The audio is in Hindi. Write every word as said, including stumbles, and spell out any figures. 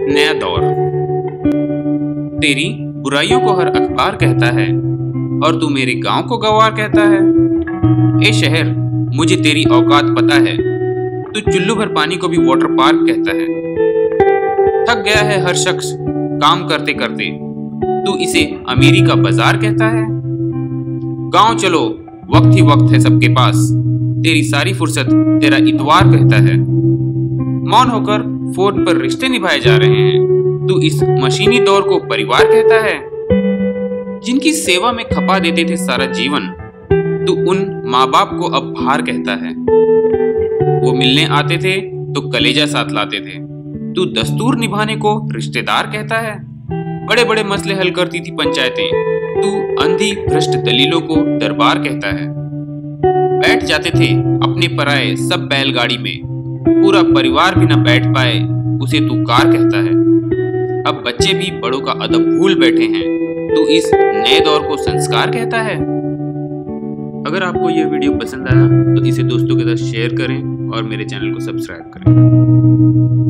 नया दौर। तेरी बुराइयों को हर अखबार कहता है और तू मेरे गांव को गंवार कहता है। ए शहर, मुझे तेरी औकात पता है, तू चुल्लू भर पानी को भी वाटर पार्क कहता है। थक गया है हर शख्स काम करते करते, तू इसे अमीरी का बाजार कहता है। गांव चलो, वक्त ही वक्त है सबके पास, तेरी सारी फुर्सत तेरा इतवार कहता है। मौन होकर फोन पर रिश्ते निभाए जा रहे हैं, तू इस मशीनी दौर को परिवार कहता है। जिनकी सेवा में खपा देते थे सारा जीवन, तू उन माँ बाप को अब भार कहता है। वो मिलने आते थे तो कलेजा साथ लाते थे, तू दस्तूर निभाने को रिश्तेदार कहता है। बड़े बड़े मसले हल करती थी पंचायतें, तू अंधी भ्रष्ट दलीलों को दरबार कहता है। बैठ जाते थे अपने पराए सब बैलगाड़ी में, पूरा परिवार भी न बैठ पाए, उसे तू कार कहता है। अब बच्चे भी बड़ों का अदब भूल बैठे हैं, तू इस नए दौर को संस्कार कहता है। अगर आपको यह वीडियो पसंद आया तो इसे दोस्तों के साथ शेयर करें और मेरे चैनल को सब्सक्राइब करें।